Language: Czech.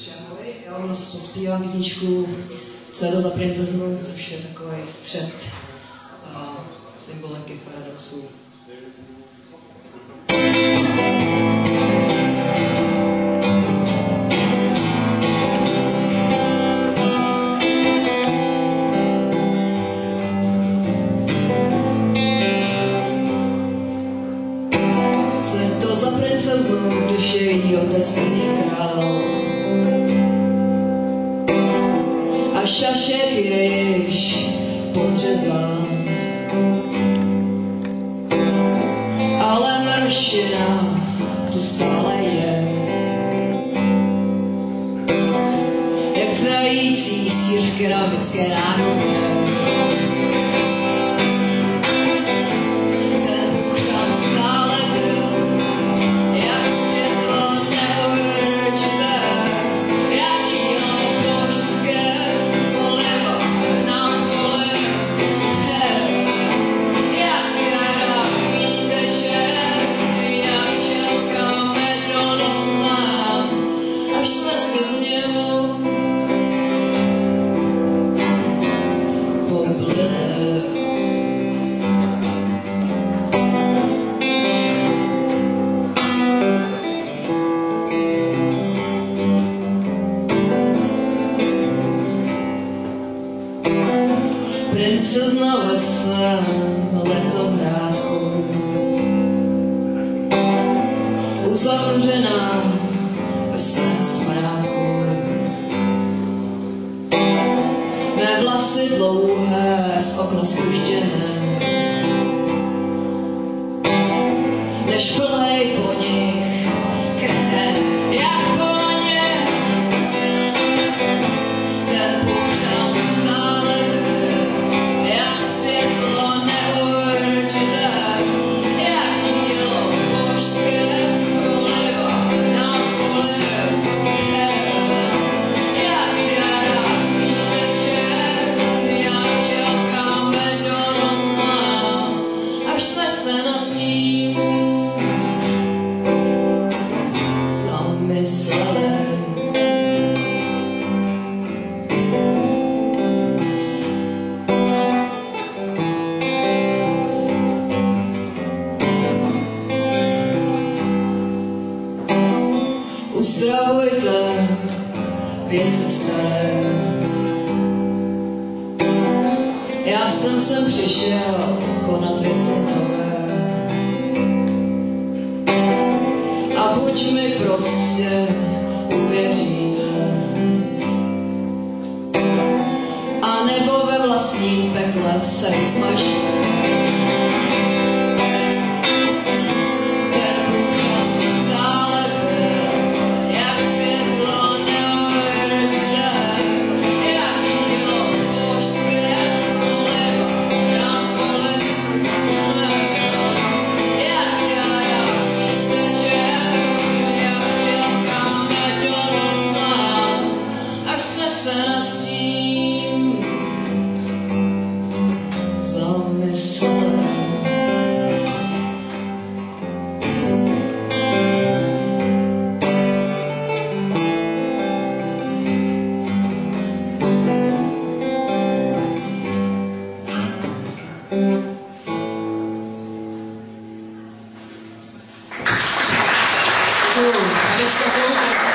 Ahoj, já vám zpívám písničku Co je to za princeznu, což je takový střed symboliky paradoxů. Co je to za princeznu, když je její otec není král? A šašek je již podřezán, ale mršina tu stále je, jak zrající sýr v keramické nádobě. Ten Bůh tam stále byl, jak světlo neurčité, jak dílo božské. Princezna ve svém letohrádku, uzavřená ve svém smrádku. Mé vlasy dlouhé z okna spuštěné, než plhej po nich kretén, jak po ně. Ten Bůh tam stále byl, jak světlo neurčité, jak dílo božské, ulivo na poli, jak z jara výteče, jak včelka medonosná, až jsme se nad tím zamysleli. Uzdravujte věci staré. Já jsem sem přišel konat věci nové. A buď mi prostě uvěříte, a nebo ve vlastním pekle se usmažíte. Eliska, Kohoutova.